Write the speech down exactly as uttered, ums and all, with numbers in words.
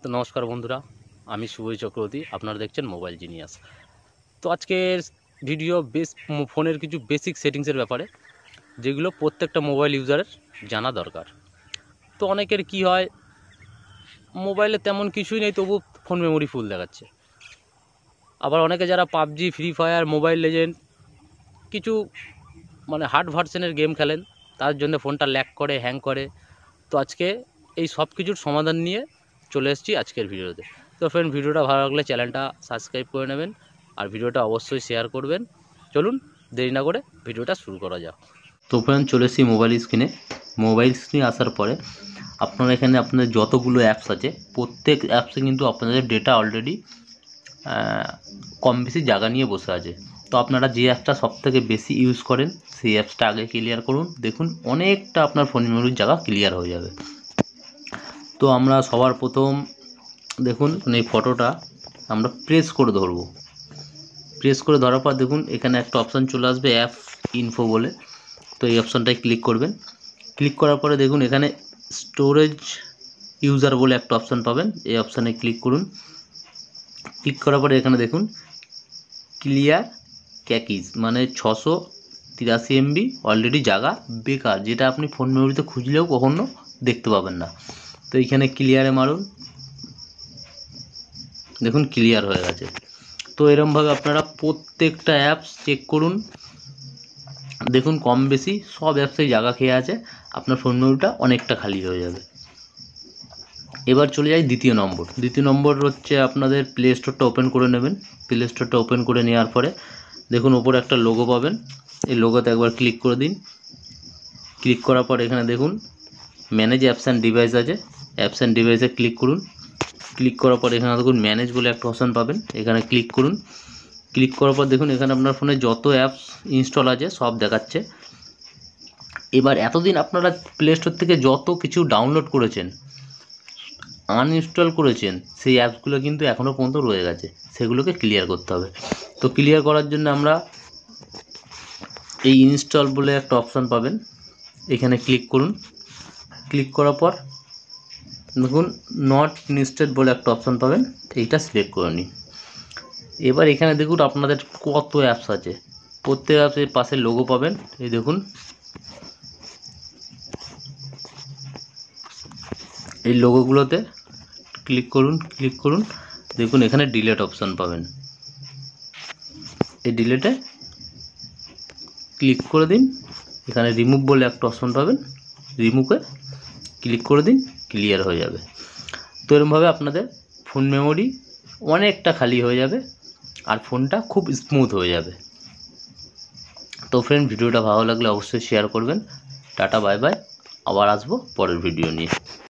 তো নমস্কার বন্ধুরা, আমি শুভই চক্রবর্তী। আপনারা দেখছেন মোবাইল জিনিয়াস। তো আজকের ভিডিও বেস ফোনের কিছু বেসিক সেটিংসের ব্যাপারে, যেগুলো প্রত্যেকটা মোবাইল ইউজারের জানা দরকার। তো অনেকের কি হয়, মোবাইলে তেমন কিছুই নেই, তবু ফোন মেমোরি ফুল দেখাচ্ছে। আবার অনেকে যারা PUBG, free fire, mobile legend কিছু মানে হার্ড ভার্সনের গেম খেলেন, তার জন্য ফোনটা ল্যাগ করে, হ্যাং করে। তো আজকে এই সব কিছুর সমাধান নিয়ে চলে এসেছি আজকের ভিডিওতে। তো ফ্রেন্ড, ভিডিওটা ভালো লাগলে চ্যানেলটা সাবস্ক্রাইব করে নেবেন আর ভিডিওটা অবশ্যই শেয়ার করবেন। চলুন দেরি না করে ভিডিওটা শুরু করা যাক। তো ফ্রেন্ড, চলে এসেছি মোবাইল স্ক্রিনে। মোবাইল স্ক্রিনে আসার পরে আপনারা এখানে আপনাদের যতগুলো অ্যাপস আছে, প্রত্যেক অ্যাপসে কিন্তু আপনাদের ডেটা অলরেডি কম বেশি জায়গা নিয়ে বসে আছে। তো আপনারা যে অ্যাপটা সবথেকে বেশি ইউজ করেন সেই অ্যাপসটা আগে ক্লিয়ার করুন। দেখুন অনেকটা আপনার ফোন মেমোরির জায়গা ক্লিয়ার হয়ে যাবে। তো আমরা সবার প্রথম দেখুন এই ফটোটা আমরা প্রেস করে ধরবো। প্রেস করে ধরার পর দেখুন এখানে একটা অপশান চলে আসবে, অ্যাপ ইনফো বলে। তো এই অপশানটায় ক্লিক করবেন। ক্লিক করার পরে দেখুন এখানে স্টোরেজ ইউজার বলে একটা অপশান পাবেন, এই অপশানে ক্লিক করুন। ক্লিক করার পরে এখানে দেখুন ক্লিয়ার ক্যাকিজ, মানে ছশো তিরাশি এমবি অলরেডি জায়গা বেকার, যেটা আপনি ফোন মেমোরিতে খুঁজলেও কখনো দেখতে পাবেন না। তো এইখানে ক্লিয়ারে মারুন, দেখুন ক্লিয়ার হয়ে গেছে। তো এরমভাবে আপনারা প্রত্যেকটা অ্যাপস চেক করুন। দেখুন কম বেশি সব অ্যাপসেই জায়গা খেয়ে আছে, আপনার ফোন মেমোরিটা অনেকটা খালি হয়ে যাবে। এবার চলে যাই দ্বিতীয় নম্বর। দ্বিতীয় নম্বর হচ্ছে আপনাদের প্লে স্টোরটা ওপেন করে নেবেন। প্লে স্টোরটা ওপেন করে নেওয়ার পরে দেখুন ওপরে একটা লোগো পাবেন, এই লোগোতে একবার ক্লিক করে দিন। ক্লিক করার পর এখানে দেখুন ম্যানেজ অ্যাপস অ্যান্ড ডিভাইস আছে, অ্যাপস অ্যান্ড ডিভাইসে ক্লিক করুন। ক্লিক করার পর এখানে দেখুন ম্যানেজ বলে একটা অপশান পাবেন, এখানে ক্লিক করুন। ক্লিক করার পর দেখুন এখানে আপনার ফোনে যত অ্যাপস ইনস্টল আছে সব দেখাচ্ছে। এবার এতদিন আপনারা প্লে স্টোর থেকে যত কিছু ডাউনলোড করেছেন, আনইনস্টল করেছেন, সেই অ্যাপসগুলো কিন্তু এখনও পর্যন্ত রয়ে গেছে, সেগুলোকে ক্লিয়ার করতে হবে। তো ক্লিয়ার করার জন্য আমরা এই ইনস্টল বলে একটা অপশান পাবেন, এখানে ক্লিক করুন। ক্লিক করার পর দেখুন নট ইনস্টলড বলে একটা অপশান পাবেন, এইটা সিলেক্ট করে নিন। এবার এখানে দেখুন আপনাদের কত অ্যাপস আছে, প্রত্যেক অ্যাপসের পাশে লোগো পাবেন, এই দেখুন এই লোগোগুলোতে ক্লিক করুন। ক্লিক করুন, দেখুন এখানে ডিলেট অপশান পাবেন, এই ডিলেটে ক্লিক করে দিন। এখানে রিমুভ বলে একটা অপশান পাবেন, রিমুভে ক্লিক করে দিন, ক্লিয়ার হয়ে যাবে। তো এরকমভাবে আপনাদের ফোন মেমোরি অনেকটা খালি হয়ে যাবে আর ফোনটা খুব স্মুথ হয়ে যাবে। তো ফ্রেন্ড, ভিডিওটা ভালো লাগলে অবশ্যই শেয়ার করবেন। টাটা, বাই বাই, আবার আসবো পরের ভিডিও নিয়ে।